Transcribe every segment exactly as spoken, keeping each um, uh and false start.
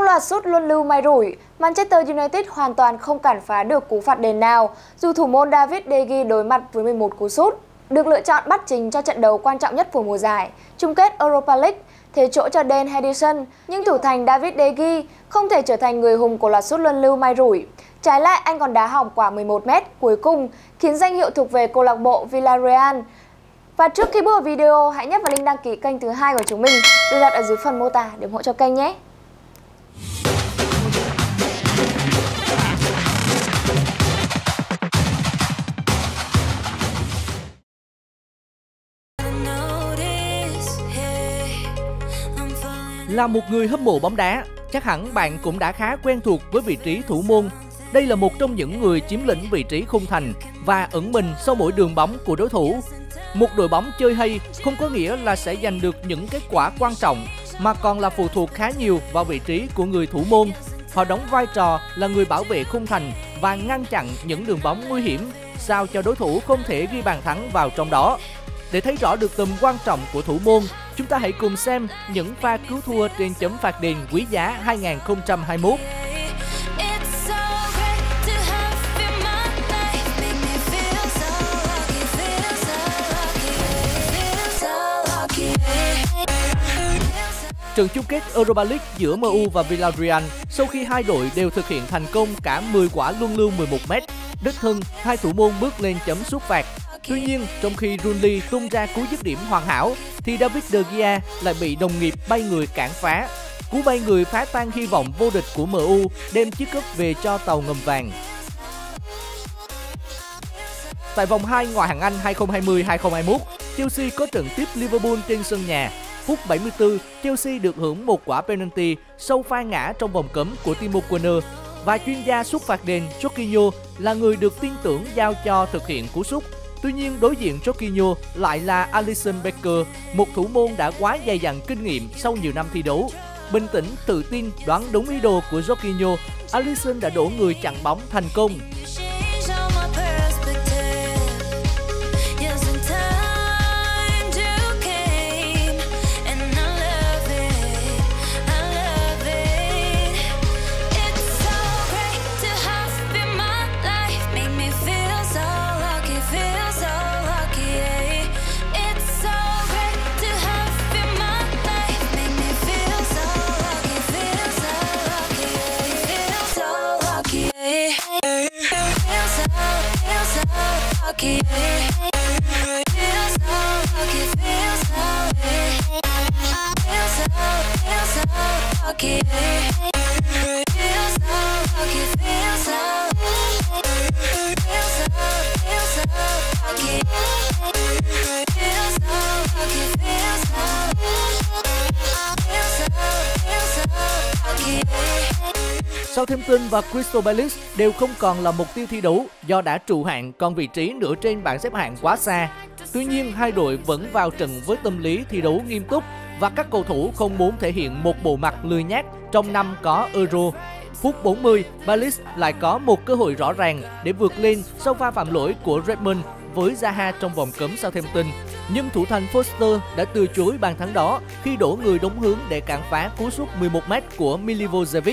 loạt sút luân lưu may rủi, Manchester United hoàn toàn không cản phá được cú phạt đền nào dù thủ môn David De Gea đối mặt với mười một cú sút. Được lựa chọn bắt chính cho trận đấu quan trọng nhất của mùa giải, chung kết Europa League, thế chỗ cho Dan Henderson, nhưng thủ thành David De Gea không thể trở thành người hùng của loạt sút luân lưu may rủi. Trái lại, anh còn đá hỏng quả mười một mét cuối cùng, khiến danh hiệu thuộc về câu lạc bộ Villarreal. Và trước khi bước vào video, hãy nhấp vào link đăng ký kênh thứ hai của chúng mình, được đặt ở dưới phần mô tả để ủng hộ cho kênh nhé. Là một người hâm mộ bóng đá, chắc hẳn bạn cũng đã khá quen thuộc với vị trí thủ môn. Đây là một trong những người chiếm lĩnh vị trí khung thành và ẩn mình sau mỗi đường bóng của đối thủ. Một đội bóng chơi hay không có nghĩa là sẽ giành được những kết quả quan trọng, mà còn là phụ thuộc khá nhiều vào vị trí của người thủ môn. Họ đóng vai trò là người bảo vệ khung thành và ngăn chặn những đường bóng nguy hiểm, sao cho đối thủ không thể ghi bàn thắng vào trong đó. Để thấy rõ được tầm quan trọng của thủ môn, chúng ta hãy cùng xem những pha cứu thua trên chấm phạt đền quý giá hai nghìn không trăm hai mươi mốt. Trận chung kết Europa League giữa em u và Villarreal, sau khi hai đội đều thực hiện thành công cả mười quả luân lưu mười một mét, đích thân hai thủ môn bước lên chấm sút phạt. Tuy nhiên, trong khi Rooney tung ra cú dứt điểm hoàn hảo, thì David De Gea lại bị đồng nghiệp bay người cản phá. Cú bay người phá tan hy vọng vô địch của em u, đem chiếc cúp về cho tàu ngầm vàng. Tại vòng hai ngoại hạng Anh hai không hai không hai không hai mốt, Chelsea có trận tiếp Liverpool trên sân nhà. Phút bảy mươi tư, Chelsea được hưởng một quả penalty sau pha ngã trong vòng cấm của Timo Werner, và chuyên gia sút phạt đền Jorginho là người được tin tưởng giao cho thực hiện cú sút. Tuy nhiên, đối diện Jorginho lại là Alisson Becker, một thủ môn đã quá dày dặn kinh nghiệm sau nhiều năm thi đấu. Bình tĩnh, tự tin, đoán đúng ý đồ của Jorginho, Alisson đã đổ người chặn bóng thành công. Southampton và Crystal Palace đều không còn là mục tiêu thi đấu do đã trụ hạng, còn vị trí nửa trên bảng xếp hạng quá xa. Tuy nhiên, hai đội vẫn vào trận với tâm lý thi đấu nghiêm túc và các cầu thủ không muốn thể hiện một bộ mặt lười nhác trong năm có Euro. Phút bốn mươi, Palace lại có một cơ hội rõ ràng để vượt lên sau pha phạm lỗi của Redmond với Zaha trong vòng cấm Southampton. Nhưng thủ thành Foster đã từ chối bàn thắng đó khi đổ người đúng hướng để cản phá cú sút mười một mét của Milivojevic.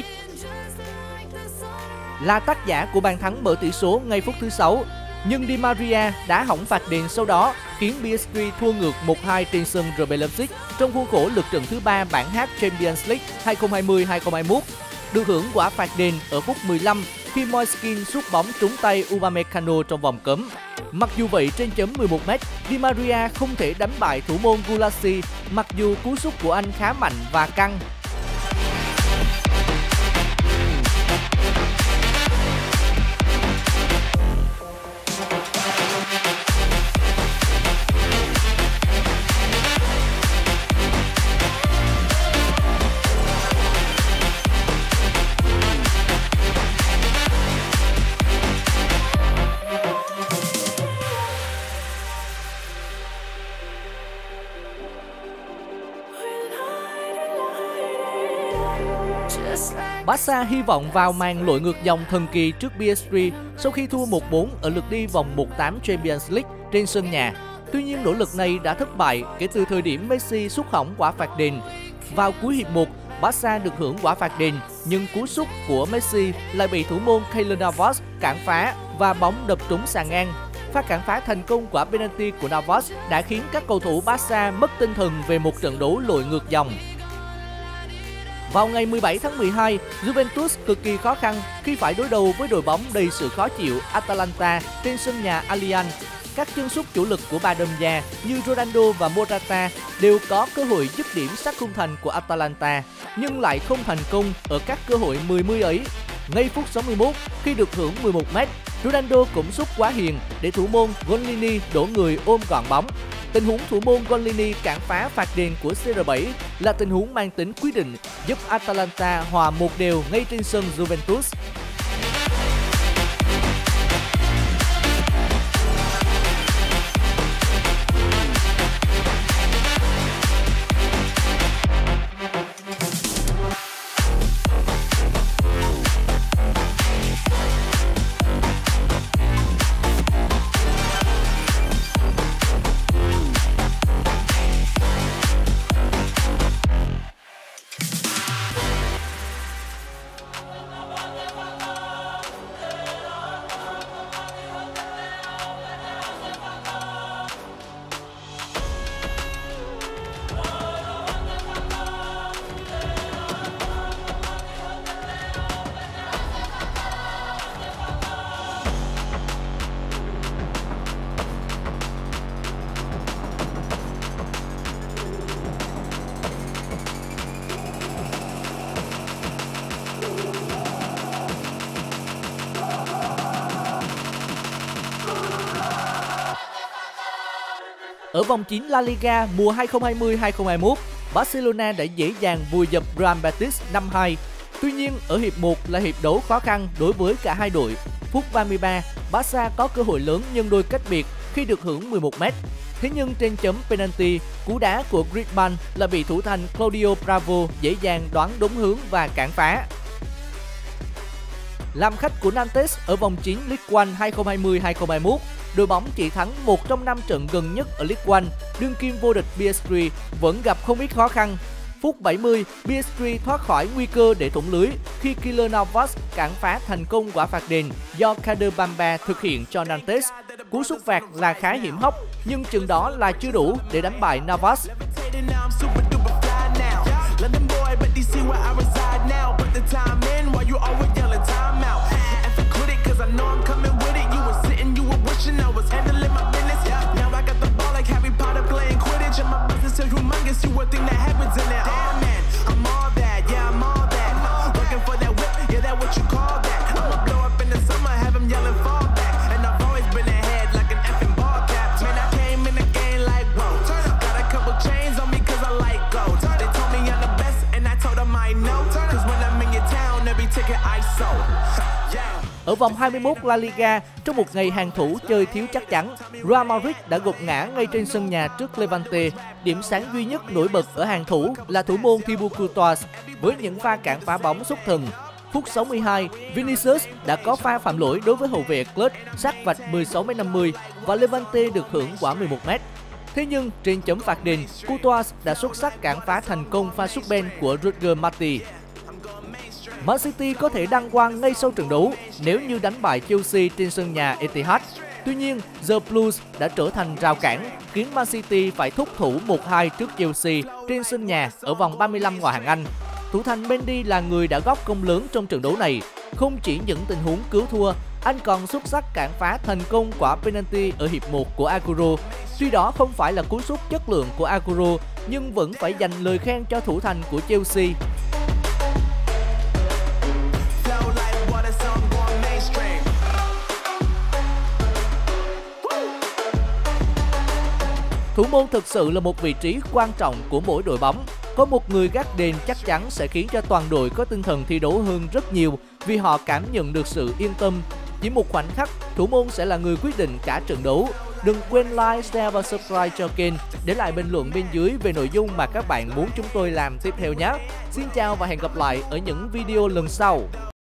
Là tác giả của bàn thắng mở tỷ số ngay phút thứ sáu, nhưng Di Maria đã hỏng phạt đền sau đó khiến pê ét giê thua ngược một hai trên sân rờ bê Leipzig trong khuôn khổ lượt trận thứ ba bảng H Champions League hai không hai không hai không hai mốt. Được hưởng quả phạt đền ở phút mười lăm khi Moiskin sút bóng trúng tay Upamecano trong vòng cấm. Mặc dù vậy, trên chấm mười một mét, Di Maria không thể đánh bại thủ môn Gulassi, mặc dù cú sút của anh khá mạnh và căng. Barca hy vọng vào màn lội ngược dòng thần kỳ trước pê ét giê sau khi thua một bốn ở lượt đi vòng một tám Champions League trên sân nhà. Tuy nhiên, nỗ lực này đã thất bại kể từ thời điểm Messi sút hỏng quả phạt đền. Vào cuối hiệp một, Barca được hưởng quả phạt đền, nhưng cú sút của Messi lại bị thủ môn Keylor Navas cản phá và bóng đập trúng xà ngang. Pha cản phá thành công quả penalty của Navas đã khiến các cầu thủ Barca mất tinh thần về một trận đấu lội ngược dòng. Vào ngày mười bảy tháng mười hai, Juventus cực kỳ khó khăn khi phải đối đầu với đội bóng đầy sự khó chịu Atalanta trên sân nhà Allianz. Các chân sút chủ lực của Ba Đom Gia như Ronaldo và Morata đều có cơ hội dứt điểm sát khung thành của Atalanta, nhưng lại không thành công ở các cơ hội mười mươi ấy. Ngay phút sáu mươi mốt, khi được hưởng mười một mét, Ronaldo cũng sút quá hiền để thủ môn Gollini đổ người ôm gọn bóng. Tình huống thủ môn Gollini cản phá phạt đền của xê rờ bảy là tình huống mang tính quyết định, giúp Atalanta hòa một đều ngay trên sân Juventus. Ở vòng chín La Liga mùa hai không hai không hai không hai mốt, Barcelona đã dễ dàng vùi dập Real Betis năm hai. Tuy nhiên, ở hiệp một là hiệp đấu khó khăn đối với cả hai đội. Phút ba mươi ba, Barca có cơ hội lớn nhân đôi cách biệt khi được hưởng mười một mét. Thế nhưng trên chấm penalty, cú đá của Griezmann là bị thủ thành Claudio Bravo dễ dàng đoán đúng hướng và cản phá. Làm khách của Nantes ở vòng chín League One hai không hai không hai không hai mốt, đội bóng chỉ thắng một trong năm trận gần nhất ở League One, đương kim vô địch pê ét giê vẫn gặp không ít khó khăn. Phút bảy mươi, pê ét giê thoát khỏi nguy cơ để thủng lưới khi Keylor Navas cản phá thành công quả phạt đền do Kader Bamba thực hiện cho Nantes. Cú sút phạt là khá hiểm hóc, nhưng chừng đó là chưa đủ để đánh bại Navas. Ở vòng hai mươi mốt La Liga, trong một ngày hàng thủ chơi thiếu chắc chắn, Real Madrid đã gục ngã ngay trên sân nhà trước Levante. Điểm sáng duy nhất nổi bật ở hàng thủ là thủ môn Thibaut Courtois với những pha cản phá bóng xuất thần. Phút sáu mươi hai, Vinicius đã có pha phạm lỗi đối với hậu vệ Clutch sát vạch mười sáu mét năm mươi và Levante được hưởng quả mười một mét. Thế nhưng trên chấm phạt đền, Courtois đã xuất sắc cản phá thành công pha sút bên của Roger Marti. Man City có thể đăng quang ngay sau trận đấu nếu như đánh bại Chelsea trên sân nhà Etihad. Tuy nhiên, The Blues đã trở thành rào cản, khiến Man City phải thúc thủ một hai trước Chelsea trên sân nhà ở vòng ba mươi lăm ngoại hạng Anh. Thủ thành Mendy là người đã góp công lớn trong trận đấu này. Không chỉ những tình huống cứu thua, anh còn xuất sắc cản phá thành công quả penalty ở hiệp một của Agüero. Tuy đó không phải là cú sút chất lượng của Agüero, nhưng vẫn phải dành lời khen cho thủ thành của Chelsea. Thủ môn thực sự là một vị trí quan trọng của mỗi đội bóng. Có một người gác đền chắc chắn sẽ khiến cho toàn đội có tinh thần thi đấu hơn rất nhiều vì họ cảm nhận được sự yên tâm. Chỉ một khoảnh khắc, thủ môn sẽ là người quyết định cả trận đấu. Đừng quên like, share và subscribe cho kênh. Để lại bình luận bên dưới về nội dung mà các bạn muốn chúng tôi làm tiếp theo nhé. Xin chào và hẹn gặp lại ở những video lần sau.